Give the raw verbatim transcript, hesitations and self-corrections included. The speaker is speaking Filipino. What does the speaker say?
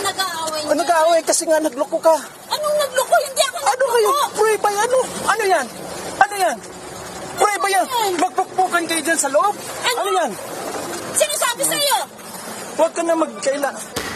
nag-aaway niya? Ano nag-aaway? Kasi nga nagloko ka. Anong nagloko? Hindi ako nagloko. Ano kayo? Prueba yan? Ano? Ano yan? Ano yan? Prueba yan? Magpukpukan kayo dyan sa loob? Ano? Ano yan? Sinasabi sa'yo? Huwag ka na magkaila.